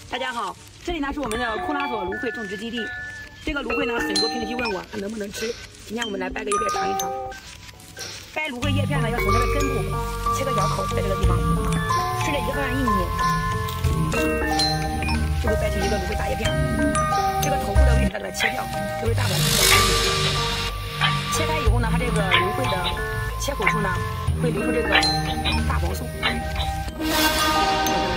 大家好，这里呢是我们的库拉索芦荟种植基地。这个芦荟呢，很多评论区问我它能不能吃，今天我们来掰个叶片尝一尝。掰芦荟叶片呢，要从它的根部切个小口，在这个地方顺着一个方向一拧，就会掰成一个芦荟大叶片。这个头部的位置要给它切掉，都是大宝松。切开以后呢，它这个芦荟的切口处呢，会留出这个大宝松。